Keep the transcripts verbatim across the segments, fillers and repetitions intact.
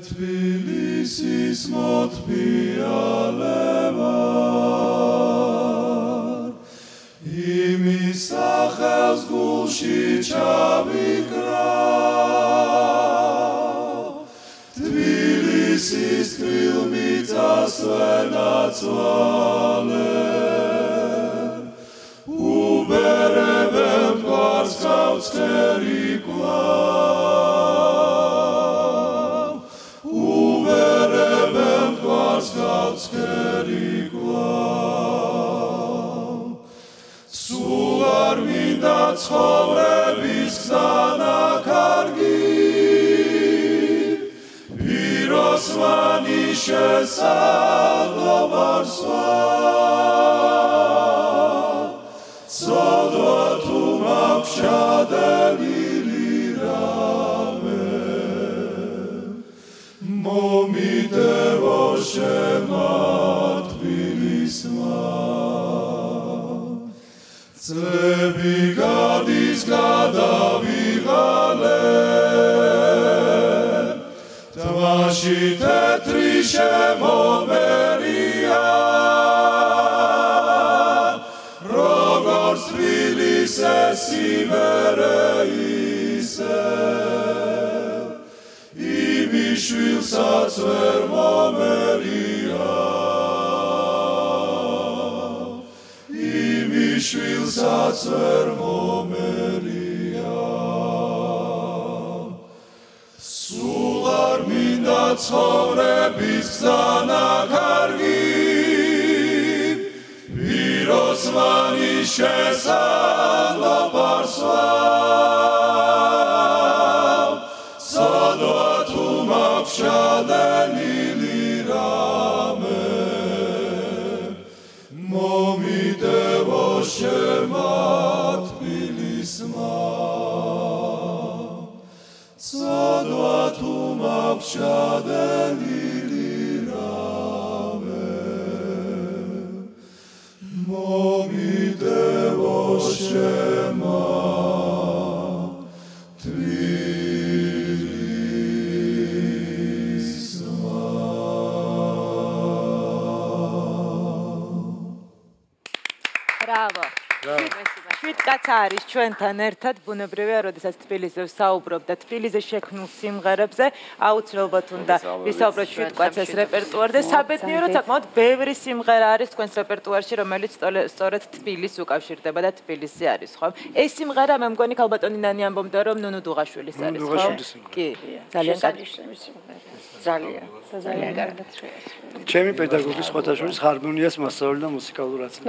თბილისის მოთბიალევარ იმის სახელს გულში ჩავიკრა თბილისის თბილმიწას ვერ დაცვალე უბერებელ მტკვარს გავცხერი კვლავ უბერებელ მტკვარს გავცხერი კვლავ სულ არ მინდა ცხოვრების გზანა კარგი პიროსმანი შესაძლოა ცოდვა თუ მაქვს შადენილი რამე მომიდევო შემა თბილისმა წლები გადის გადავიღალე თვაში თეთრი შემომერია თბილისის სიმერე ისე იმის შვილსაც ვერ მომერია იმის შვილსაც ვერ მომერია სულ არ მინდა ცხოვრების გზანა კარგი პიროსმანი შესაძლოა ცოდვა თუ მაქვს შადენილი რამე მომიდევო შემა თბილისმა ცოდვა თუ მაქვს შადენილი მომიდევო შემა თბილისმა Bravo. შვიდკაც არის ჩვენთან ერთად ბუნებრივია, როდესაც თბილისზე ვსაუბრობ და თბილისზე შექმნილ სიმღერებზე აუცილებლად უნდა ვისაუბროთ შვიდკაცის რეპერტუარზე. საბედნიეროდ საკმაოდ ბევრი სიმღერა არის თქვენს რეპერტუარში, რომელიც სწორედ თბილისს უკავშირდება და თბილისზე არის, ხო? ეს სიმღერა მე მგონი ქალბატონი ნანი ამბობდა, რომ ნუნუ დუღაშვილის არის, ხო? კი, ძალიან კარგი სიმღერა. ძალიან, ძალიან კარგი. ჩემი პედაგოგის ხოთაშვილის ჰარმონიას მასწავლე და მუსიკალურ აცნებს.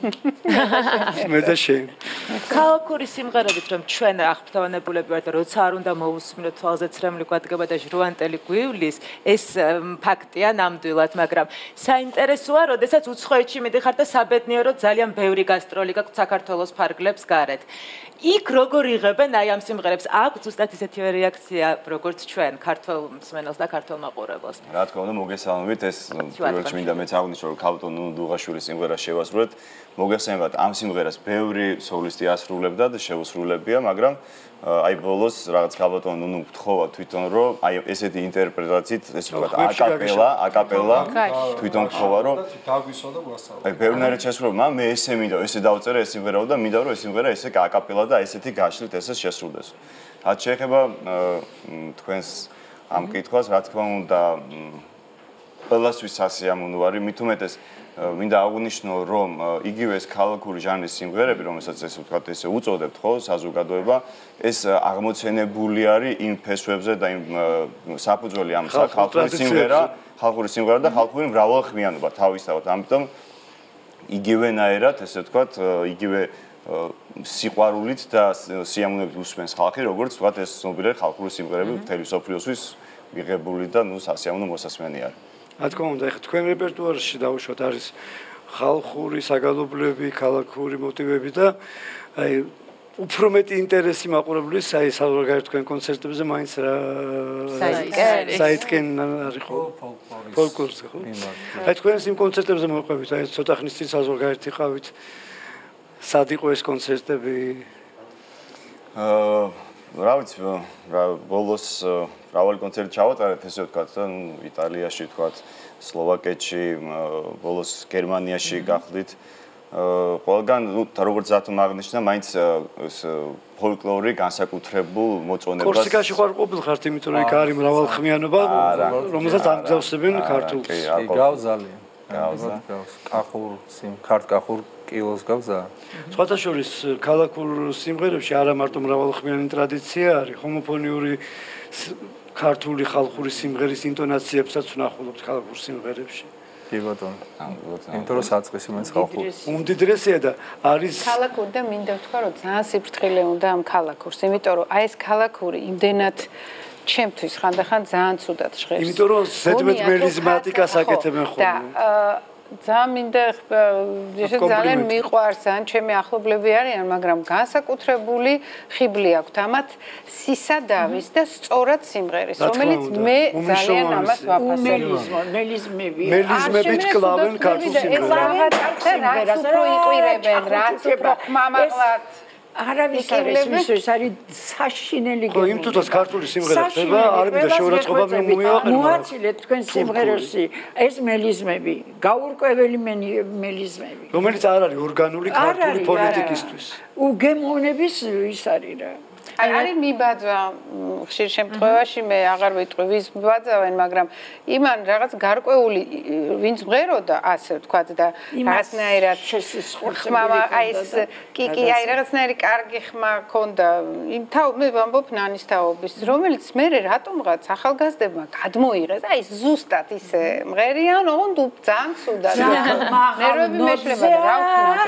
მე მე და შენ. ქალაქური სიმღერებით რომ ჩვენ აღფრთოვანებულები ვართ, როცა არ უნდა მოვუსმინოთ თვალზე ცრემლი გვადგება და ჟრუანტელი გვივლის, ეს ფაქტია ნამდვილად, მაგრამ საინტერესოა, როდესაც უცხოეთში მიდიხარ და საბედნიეროდ ძალიან ბევრი გასტროლი გაქვთ საქართველოს ფარგლებს გარეთ. იქ როგორ იღებენ აი ამ სიმღერებს? აქვს ზუსტად ისეთივე რეაქცია, როგორც ჩვენ, ქართულ მსმენელს და ქართულ მაყურებელს. რა თქმა უნდა, მოგესალმებით, ეს პირველ რიგში მინდა მეც აღვნიშნო, რომ ქალბატონ ნუნუ დუღაშვილის სიმღერას შევასრულეთ. მოგესალმებით, ამ სიმღერას ბევრი სოლისტი ასრულებდა და შეუსრულებია, მაგრამ აი ბოლოს რაღაც ქალბატონ ნუნუ გთხოვა თვითონ, რომ აი ესეთი ინტერპრეტაციით, ესე ვთქვათ, აკაპელა, აკაპელა თვითონ გთხოვა, რომ დაგვისვა და გვასწავლა. აი ბევრნაირად შესრულება, მე ესე მინდა, ესე დავწერე ეს სიმღერა და მინდა, რომ ეს სიმღერა ესე აკაპელა და ესეთი გაშლით ესე შესრულდეს. რაც შეეხება თქვენს ამ კითხვას, რა თქმა უნდა, ყველასთვის სასიამოვნო არის, მით უმეტეს მინდა აღვნიშნო, რომ იგივე ეს ქალაქური ჟანრის სიმღერები, რომელსაც ესე ვთქვათ, ესე უწოდებთ, ხო, საზოგადოება, ეს აღმოცენებული არის იმ ფესვებზე და იმ საფუძველი ამ ხალხური სიმღერა, ხალხური სიმღერა და ხალხური მრავალხმიანობა თავისთავად. ამიტომ იგივენაირად, ესე ვთქვათ, იგივე სიყვარულით და სიამოვნებით უსმენს ხალხი, როგორც ვთქვათ, ეს ცნობილი ხალხური სიმღერები მთელი მსოფლიოსთვის მიღებული და ნუ სასიამოვნო მოსასმენი არის. რა თქმა უნდა, ეხლა თქვენ რეპერტუარში დავუშვათ არის ხალხური საგალობლები, ქალაქური მოტივები და აი უფრო მეტი ინტერესი მაყურებლის აი საზღვარგარეთ თქვენ კონცერტებზე მაინც რა საიტკენ არის ხო? ფოლკლორზე ხო? აი თქვენ იმ კონცერტებზე მოყვებით, აი ცოტა ხნის წინ საზღვარგარეთ იყავით. სად იყო ეს კონცერტები? აა რა ვიცი, რა ბოლოს მრავალი კონცერტი ჩავატარეთ, ესე ვთქვათ, და ნუ იტალიაში, ვთქვათ, სლოვაკეთში, ბოლოს გერმანიაში გახდით. ყველგან, ნუ როგორც ზათო აღნიშნა, მაინც ეს ფოლკლორი განსაკუთრებულ მოწონებას. კორსიკაში ხარ ყოფილხართ, იმიტომ რომ იქ არის მრავალხმიანობა, რომელსაც ამგზავსებენ ქართულს. გავზალიან. გავზა. კახურ სიმ, ქართ კახურ კილოს გავზა. სხვათა შორის ქალაქურ სიმღერებში არა მარტო მრავალხმიანი ტრადიცია არის, ჰომოფონიური ქართული ხალხური სიმღერის ინტონაციებსაც ვნახულობთ ქალაქურ სიმღერებში. კი ბატონო. იმიტომ რომ საწყისი მაინც ხალხური. უმდიდრესია და არის ქალაქური და მინდა ვთქვა რომ ძალიან სიფრთხილე უნდა ამ ქალაქურს, იმიტომ რომ აი ეს ქალაქური იმდენად ჩემთვის ხანდახან ძალიან ცუდად ჟღერს. იმიტომ რომ ზედმეტ მელიზმატიკას აკეთებენ ხოლმე. და ძალიან მინდა ესე ძალიან მიყვარს, ძალიან ჩემი ახლობლები არიან, მაგრამ განსაკუთრებული ხიბლი აქვთ ამათ სისადავის და სწორად სიმღერის, რომელიც მე ძალიან ამას ვაფასებ. მელიზმები. მელიზმებით კლავენ ქართულ სიმღერას. რაც უფრო იყირებენ, რაც უფრო ხმამაღლად არავის არის მისთვის არის საშინელი გემო. ხო, იმ თუთას ქართული სიმღერა ხდება, არ მინდა შეურაცხყოფა მიმოიაყენო. მოაცილეთ თქვენ სიმღერებში ეს მელიზმები, გაურკვეველი მელიზმები. რომელიც არ არის ორგანული ქართული ფონეტიკისთვის. უგემოვნების ის არის რა. აი არის მიბაძვა ხშირ შემთხვევაში მე აღარ ვიტყვი ვის მიბაძავენ, მაგრამ იმან რაღაც გარკვეული ვინც მღეროდა ასე ვთქვათ და რაღაცნაირად ხმა აი ეს კი კი აი რაღაცნაირი კარგი ხმა ქონდა იმ თავ მე ვამბობ ნანის თაობის, რომელიც მე რატომღაც ახალგაზრდებმა გადმოიღეს, აი ზუსტად ისე მღერიან, ოღონდ ძალიან ცუდად. ნერვები მეშლება და რა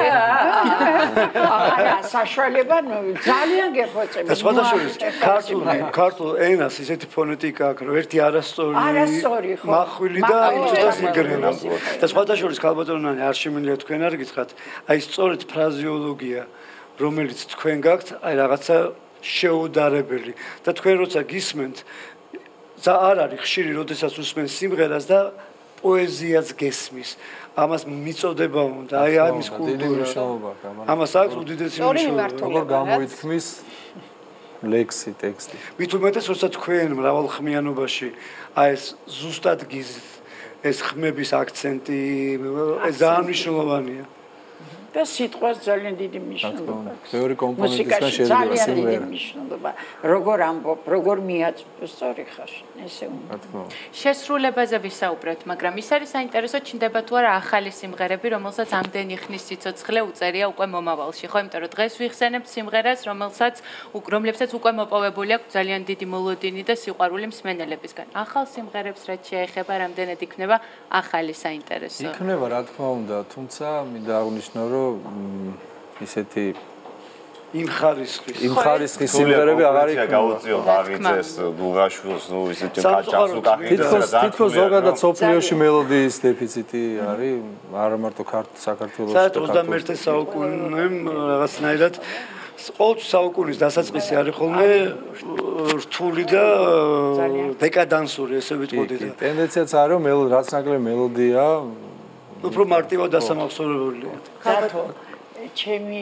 ვქნა. არა, საშუალება ძალიან გეხოცება. სხვათა შორის ქართულ ქართულ ენას ისეთი ფონეტიკა აქვს, რომ ერთი არასწორი მახვილი და იმ წუთას იგრევა. და სხვათა შორის ქალბატონანი არ შემიძლია თქვენ არ გითხრათ, აი სწორედ ფრაზეოლოგია, რომელიც თქვენ გაქვთ, აი რაღაცა შეუდარებელი და თქვენ როცა გისმენთ, და არ არის ხშირი, როდესაც უსმენ სიმღერას და პოეზიაც გესმის. ამას მიწოდება უნდა, აი ამის კულტურა. ამას აქვს უდიდესი მნიშვნელობა. როგორ გამოითქმის ლექსი, ტექსტი. მით უმეტეს, როცა თქვენ მრავალხმიანობაში აი ეს ზუსტად გიზით, ეს ხმების აქცენტი, ეს ძალიან მნიშვნელოვანია. და სიტყვას ძალიან დიდი მნიშვნელობა აქვს. ბევრი კომპონენტისგან შედგება სიმღერა. ძალიან დიდი მნიშვნელობა. როგორ ამბობ, როგორ მიაწვდ, სწორი ხარ, ესე უნდა. შესრულებაზე ვისაუბრეთ, მაგრამ ის არის საინტერესო, ჩნდება თუ არა ახალი სიმღერები, რომელსაც ამდენი ხნის სიცოცხლე უწერია უკვე მომავალში, ხო? იმიტომ რომ დღეს ვიხსენებთ სიმღერას, რომელსაც რომლებსაც უკვე მოპოვებული აქვს ძალიან დიდი მოლოდინი და სიყვარული მსმენელებისგან. ახალ სიმღერებს რაც შეეხება, რამდენად იქნება ახალი საინტერესო? იქნება, რა თქმა უნდა, თუმცა მინდა აღვნიშნო, რომ ისეთი იმ ხარისხის იმ ხარისხის სიმღერები აღარ იქნება. გაუწიო ბაღიძეს, დუღაშვილს, ნუ ისეთი კაჭას უკახით. თითქოს თითქოს ზოგადად სოფლიოში მელოდიის დეფიციტი არის, არა მარტო ქართულ საქართველოში. საერთოდ ოცდამეერთე საუკუნემ რაღაცნაირად ყოველთვის საუკუნის დასაწყისი არის ხოლმე რთული და დეკადანსური, ესე ვიტყოდი და ტენდენციაც არის, რომ მელოდი რაც ნაკლები მელოდია უფრო მარტივად დასამახსოვრებელია. რატო? ჩემი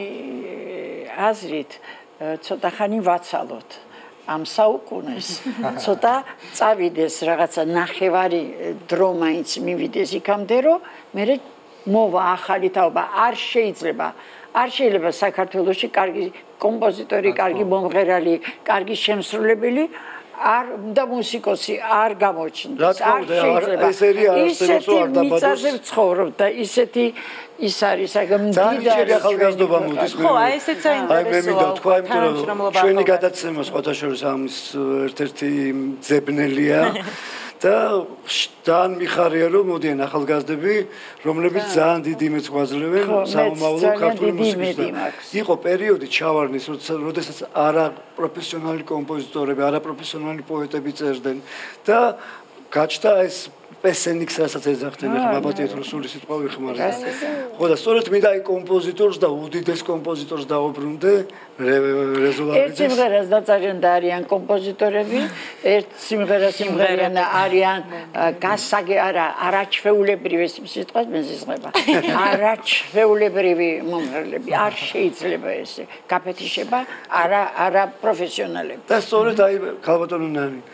აზრით ცოტა ხანი ვაცალოთ ამ საუკუნეს. ცოტა წავიდეს რაღაცა ნახევარი დრო მაინც მივიდეს იქამდე, რომ მე მოვა ახალი თაობა. არ შეიძლება არ შეიძლება საქართველოში კარგი კომპოზიტორი, კარგი მომღერალი, კარგი შემსრულებელი არ და მუსიკოსი არ გამოჩნდეს. არ შეიძლება. ისეთი მიწაზე ვცხოვრობ და ისეთი ის არის ძალიან ახალგაზრდობა მოდის მე. ხო, აი ესეც საინტერესოა. აი მე მინდა თქვა, იმიტომ რომ ჩვენი გადაცემა სხვათა შორის ამის ერთ-ერთი ძებნელია და ძალიან მიხარია რომ მოდიან ახალგაზრდები, რომლებიც ძალიან დიდი იმედს გვაძლევენ სამომავლო ქართული მუსიკისთან. იყო პერიოდი ჩავარნის, როდესაც არა პროფესიონალი კომპოზიტორები, არა პროფესიონალი პოეტები წერდნენ და გაჩნდა ეს პესენიქს, რასაც ეძახდნენ, ახლა მაბატიეთ რუსული სიტყვა ვიხმარებ. ხო და სწორედ მინდა აი კომპოზიტორს და უდიდეს კომპოზიტორს დაუბრუნდე რეზოლარიძეს. ერთ სიმღერას დაწერენ და არიან კომპოზიტორები, ერთ სიმღერას იმღერიან და არიან გასაგე არა არაჩვეულებრივი სიტყვას მეზიზღება. არაჩვეულებრივი მომღერლები არ შეიძლება ესე გაფეთიშება არა არა პროფესიონალები. და სწორედ აი ქალბატონო ნანი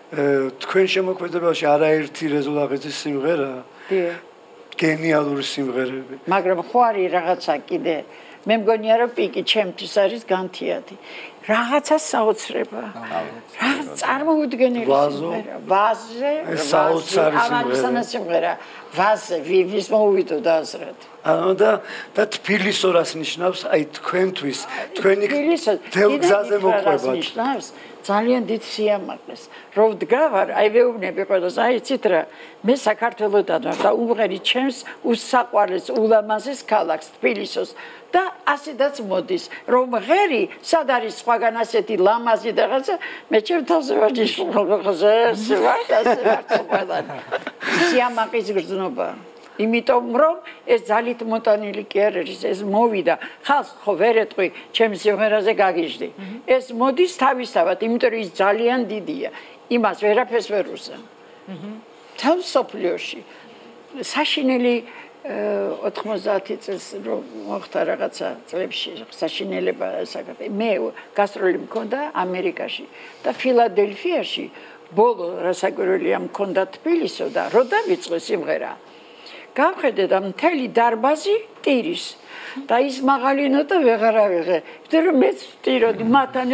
თქვენ შემოქმედებაში არაერთი რეზოლაღიძის სიმღერა გენიალური სიმღერები მაგრამ ხო არის რაღაცა კიდე მე მგონია რომ პიკი ჩემთვის არის განთიადი რაღაცა საოცრება რაღაც წარმოუდგენელი სიმღერა ვაზზე საოცარი სიმღერა ვაზზე ვის მოვიდოდა აზრად ანუ და და თბილისორას ნიშნავს აი თქვენთვის თქვენი თელგზაზე მოყვებათ ძალიან დიდ სიამაყეს რომ ვდგავარ აი ვეუბნები ყველას აი იცით რა მე საქართველოდან ვარ და უმღერი ჩემს უსაყვარლეს ულამაზეს ქალაქს თბილისოს და ასედაც მოდის რომ ღერი სად არის სხვაგან ასეთი ლამაზი და რაღაცა მე ჩემ თავზე ვარ ნიშნულობაზე ვარ და ვარ სიამაყის გრძნობა იმიტომ რომ ეს ძალით მოტანილი კი არ არის ეს მოვიდა ხალხს ხო ვერ ეტყვი ჩემს სიმღერაზე გაგიჟდი ეს მოდის თავისთავად იმიტომ რომ ის ძალიან დიდია იმას ვერაფერს ვერ უსწრებ თავს სოფლიოში საშინელი ოთხმოცდაათი წელს რომ მოხდა რაღაცა წლებში საშინელება საქართველოს მე გასტროლი მქონდა ამერიკაში და ფილადელფიაში ბოლო რასაკვირველია მქონდა თბილისო და რო დავიწყე სიმღერა გავხედე და მთელი დარბაზი ტირის და ის მაღალი ნოტა ვეღარ ავიღე იმიტომ რომ მეც ვტიროდი მათანე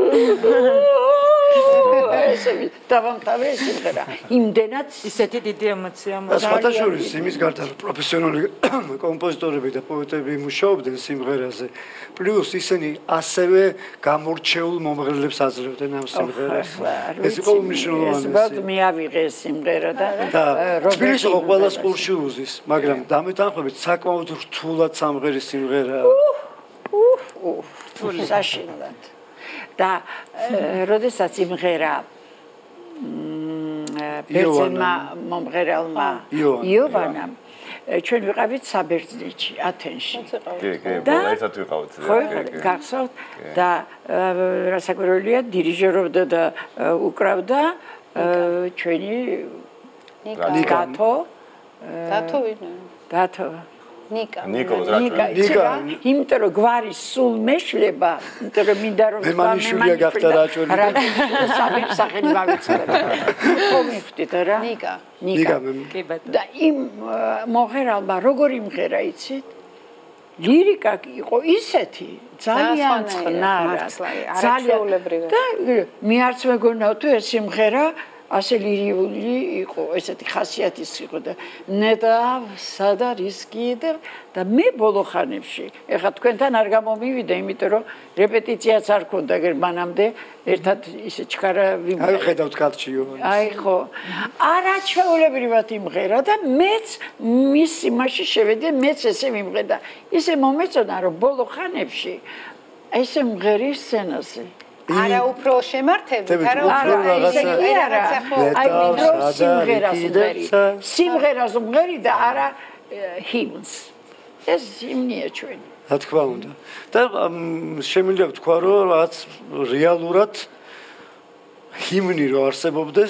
ესე დავამთავრე სიმღერა იმდენად ისეთი დიდი ემოცია მოხდა შორის იმის გარდა რომ პროფესიონალი კომპოზიტორები და პოეტები მუშაობდნენ სიმღერაზე პლუს ისინი ასევე გამორჩეულ მომღერლებს აძლევდნენ ამ სიმღერას ეს იყო უმნიშვნელოვანესი ეს ბად მიავიღე სიმღერა და თბილისში ყველას ყურში უზის მაგრამ დამეთანხმებით საკმაოდ რთულად სამღერის სიმღერაა რთული საშინლად და როდესაც იმღერა ბერძენმა მომღერალმა იოვანამ ჩვენ ვიყავით საბერძნეთში ათენში კი კი ერთად ვიყავით ხო გახსოვთ და რასაკვირველია დირიჟორობდა და უკრავდა ჩვენი დათო დათო ვინ დათო ნიკა ნიკო ნიკა იმიტომ რომ გვარი სულ მეშლება იმიტომ რომ მინდა რომ მემანიშვილია გახდა რაჭველი საბერ სახელი გავიწერე ხო მიხდით რა ნიკა ნიკა და იმ მოღერალმა როგორ იმღერა იცით ლირიკა იყო ისეთი ძალიან წყნარა ძალიან და მე არც მეგონა თუ ეს სიმღერა ასე ლირიული იყო, ესეთი ხასიათის იყო და ნეტა სად არის კიდე და მე ბოლო ხანებში, ეხლა თქვენთან არ გამომივიდა, იმიტომ რომ რეპეტიციაც არ ქონდა გერმანამდე, ერთად ისე ჩქარა ვიმღერე. აი ხედავთ კაცი იოვანეს. აი ხო. არაჩვეულებრივად იმღერა და მეც მის იმაში შევედი, მეც ესე ვიმღერე და ისე მომეწონა რომ ბოლო ხანებში ესე მღერი სცენაზე არა უფრო შემართებით, არა უფრო რაღაცა ხო, აი რომ სიმღერას მღერი, სიმღერას მღერი და არა ჰიმნს. ეს ჰიმნია ჩვენი. რა თქმა უნდა. და შემიძლია ვთქვა, რომ რაც რეალურად ჰიმნი რო არსებობდეს,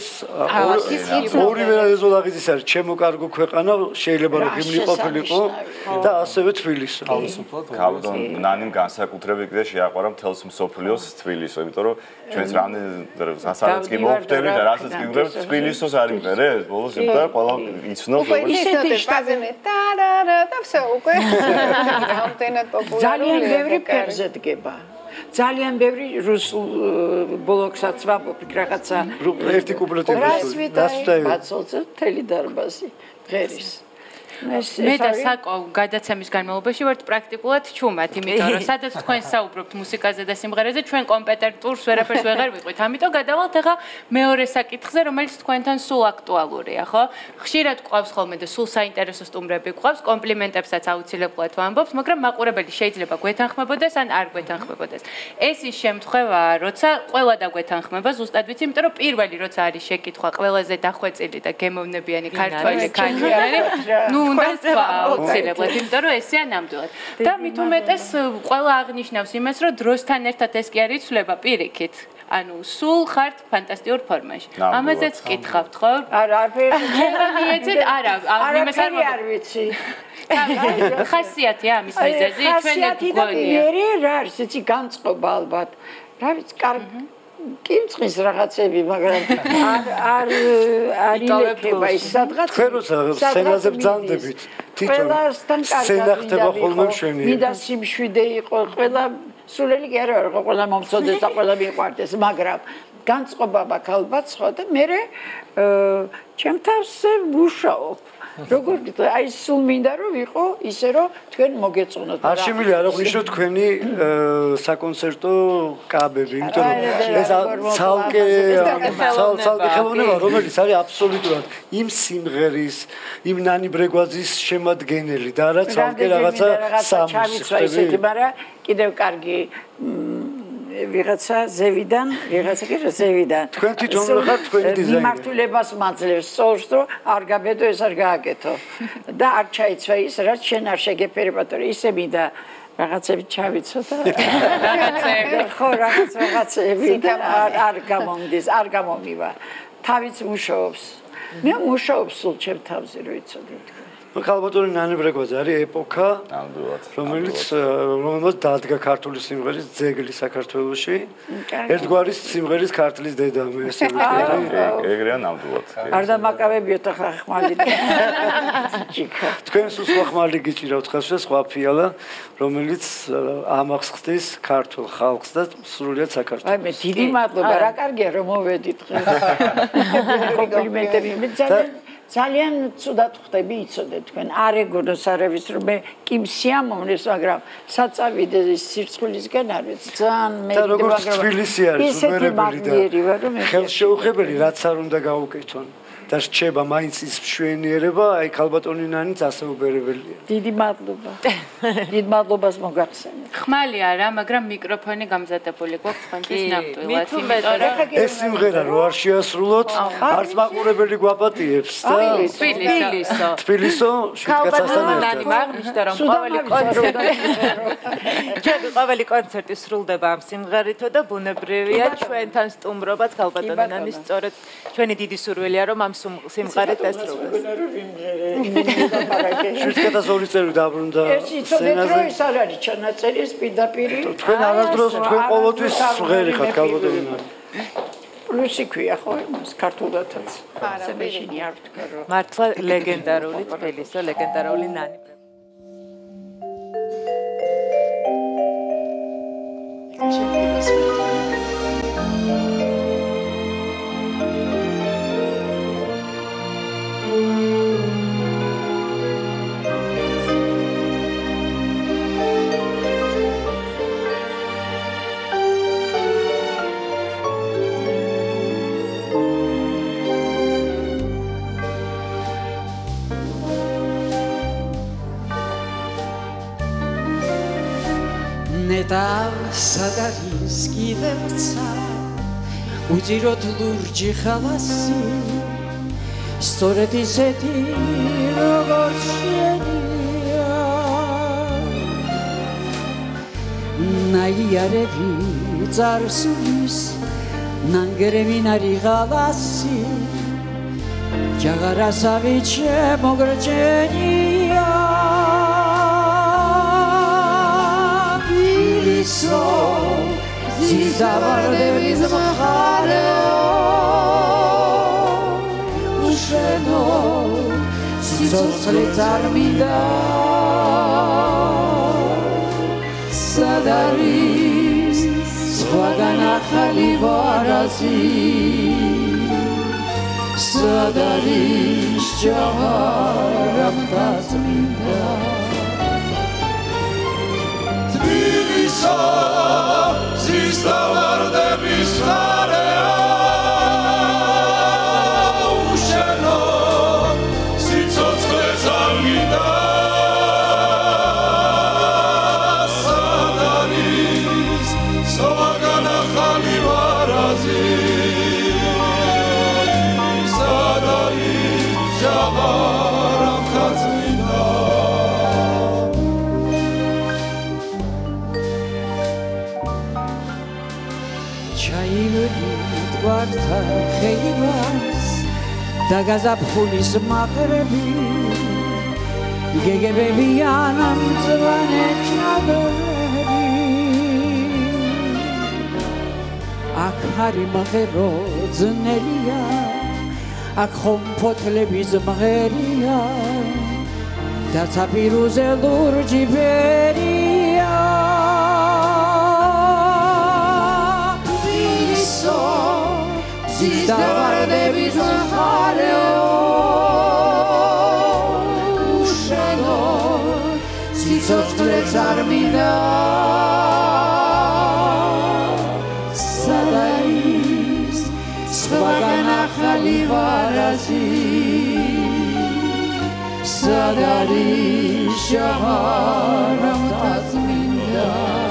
ორივე რეზოლაღიძის არის ჩემო კარგო ქვეყანა, შეიძლება რომ ჰიმნი ყოფილიყო და ასევე თბილისი. გავდო ნანიმ განსაკუთრებით კიდე შეაყვარა მთელს მსოფლიოს თბილისო, იმიტომ რომ ჩვენს რამდენ სასაც კი მოვხვდები და რასაც კი ვიღებ თბილისოს არ იმღერე, ბოლოს იმდა ყველა იცნობს რომ ისეთი შტაბზე ტარარა და всё უკვე რამდენად პოპულარულია. ძალიან ბევრი ფერზე დგება. ძალიან ბევრი რუსულ ბლოკსაც ვამბობ რაღაცა ერთი კუპლეტი რუსული დასწრე ბაცოლზე მთელი დარბაზი ღერის მე და საკო გადაცემის განმავლობაში ვართ პრაქტიკულად ჩუმად, იმიტომ რომ სადაც თქვენ საუბრობთ მუსიკაზე და სიმღერაზე, ჩვენ კომპეტენტურს ვერაფერს ვეღარ ვიყვით. ამიტომ გადავალთ ახლა მეორე საკითხზე, რომელიც თქვენთან სულ აქტუალურია, ხო? ხშირად გვყავს ხოლმე და სულ საინტერესო სტუმრები გვყავს, კომპლიმენტებსაც აუცილებლად ვამბობთ, მაგრამ მაყურებელი შეიძლება გვეთანხმებოდეს ან არ გვეთანხმებოდეს. ეს ის შემთხვევაა, როცა ყველა დაგვეთანხმება, ზუსტად ვიცი, იმიტომ რომ პირველი როცა არის შეკითხვა ყველაზე დახვეწილი და გემოვნებიანი ქართველი ქალბატონი, ნუ უნდა აუცილებლად, იმიტომ რომ ესეა ნამდვილად. და მით უმეტეს ყველა აღნიშნავს იმას, რომ დროსთან ერთად ეს კი არ იცვლება პირიქით. ანუ სულ ხართ ფანტასტიკურ ფორმაში. ამაზეც კითხავთ, ხო? არა, არ ვიცით, არა, იმას არ ვიცი. ხასიათია ამის მიზეზი, ჩვენ ხასიათი და მერე რა არის, იცი განწყობა ალბათ. რა ვიცი, კარგი კიმწყის რაღაცები, მაგრამ არ არ არ ილექება ის სადღაც. თქვენ როცა სცენაზე ბრძანდებით, თვითონ სცენა ხდება ხოლმე მშვენიერი. მინდა სიმშვიდე იყო, ყველა სულელი კი არა იყო, ყველა მომწოდეს და ყველა მიყვარდეს, მაგრამ განწყობა მაქვს ალბათ სხვა და მე ჩემ თავზე ვუშაობ. როგორ გითხრა, აი სულ მინდა რომ ვიყო ისე რომ თქვენ მოგეწონოთ. არ შემიძლია არ აღნიშნო თქვენი საკონცერტო კაბები, იმიტომ რომ ეს ცალკე ცალკე ხელოვნება, რომელიც არის აბსოლუტურად იმ სიმღერის, იმ ნანი ბრეგვაძის შემადგენელი და არა ცალკე რაღაცა სამუსიკა. ისეთი, მაგრამ კიდევ კარგი ვიღაცა ზევიდან, ვიღაცა კი ზევიდან. თქვენ თვითონ ხართ თქვენი დიზაინერი. მიმართულებას მაძლევს სწორს, რომ არ გაბედო, ეს არ გააკეთო. და არ ჩაიცვა ის, რაც შენ არ შეგეფერება, თორე ისე მინდა რაღაცები ჩავიცო და რაღაცები, ხო, რაღაც რაღაცები და არ არ გამომდის, არ გამომივა. თავიც მუშაობს. მე მუშაობ სულ ჩემ თავზე, რომ იცოდეთ. ხალბატონი ნანი ბრეგვაძე არის ეპოქა, რომელიც რომელმაც დადგა ქართული სიმღერის ძეგლი საქართველოში. ერთგვარი სიმღერის ქართლის დედამე ესე ვიტყვი. ეგრეა ნამდვილად. არ დამაკავებიოთ ახლა ხმალი. თქვენ სულ სხვა ხმალი გიჭირავთ ხალხს, სხვა ფიალა, რომელიც ამახს ხდის ქართულ ხალხს და სრულიად საქართველოს. აი მე დიდი მადლობა, რა კარგია რომ მოვედით დღეს. კომპლიმენტები მე ძალიან ძალიან ცუდად ხვდები, იცოდეთ თქვენ. არ ეგონოს არავის რომ მე კი სიამოვნებს, მაგრამ საწავიდე სირცხვილისგან არ ვიცი. ძალიან მე და როგორც თბილისი არის უზმერებელი და ხელშეუხებელი რაც არ უნდა გაუკეთონ. და რჩება მაინც ის მშვენიერება, აი ქალბატონი ნანიც ასე უბერებელია. დიდი მადლობა. დიდ მადლობას მოგახსენეთ. ხმალი არა, მაგრამ მიკროფონი გამზადებული გვაქვს თქვენთვის ნამდვილად. იმიტომ რომ ეს სიმღერა რო არ შეასრულოთ, არც მაყურებელი გვაპატიებს და თბილისო. თბილისო ქალბატონი ნანი მაგნიშნა რომ ყოველი კონცერტი ჩემი ყოველი კონცერტი სრულდება ამ სიმღერითო და ბუნებრივია ჩვენთან სტუმრობაც ქალბატონი ნანის სწორედ ჩვენი დიდი სურვილია რომ ამ სიმღერით ესრულდეს. შვიდკათასორი წელი დაბრუნდა. ეს იცოდეთ რომ ეს არ არის ჩანაწერი, ეს პირდაპირი. თქვენ არასდროს თქვენ ყოველთვის ღერი ხართ ქალბატონი ნანი. პლუსი ქვია ხო იმას ქართულადაც. სებეშინი არ ვთქვა რომ მართლა ლეგენდარული თბილისო, ლეგენდარული ნანი. ნეტავ სადარის კიდევცა უძიროთ ლურჯი ხალასი სწორედ ისეთი როგორც შენია ნაიარევი წარსულის ნანგრევინარი ხალასი ჯაღარასავი ჩემოგრჯენია so zizavarderiz mkhaleo usheno sizotslit armida sadaris swagana khaliwarazi sadaris javaram tazminda Zis davardebis xarea usheno sitsotsqles ar gida sadaris sovagana xalivarazi sadaris javaram xatzminda გვართა ხეივას და გაზაფხულის მაყრები გეგებები ანამწვანე ჩადრები აქ არის მღერო ძნელია აქ ხომ ფოთლები ზმღერია და ცაპირუზე ლურჯი ბერია ვისო ზიზდავარდები ზხარეო უშენო სიცოცხლეც არ მინდა სადაის სხვაგან ახალი ვარაზი სადარის ჟაღარამ დაწმინდა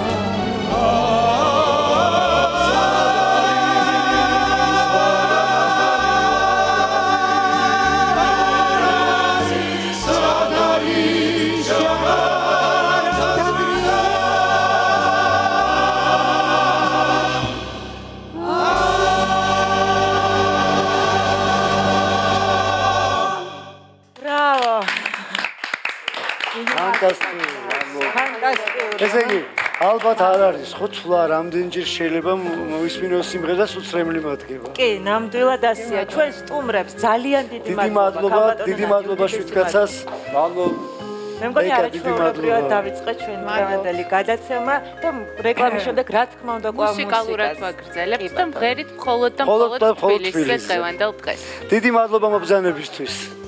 ესე იგი, ალბათ არ არის, ხო თვლა რამდენჯერ შეიძლება მოვისმინოს სიმღერას უცრემლი მათგება. კი, ნამდვილად ასეა. ჩვენ სტუმრებს ძალიან დიდი მადლობა, დიდი მადლობა შვიდკაცას. მადლობა. მე მგონი არაჩვეულებრივად დავიწყეთ ჩვენ დღევანდელი გადაცემა და რეკლამის შემდეგ რა თქმა უნდა კვლავ მუსიკალურად ვაგრძელებთ და მღერით მხოლოდ და მხოლოდ თბილისის დღევანდელ დღეს. დიდი მადლობა მობრძანებისთვის.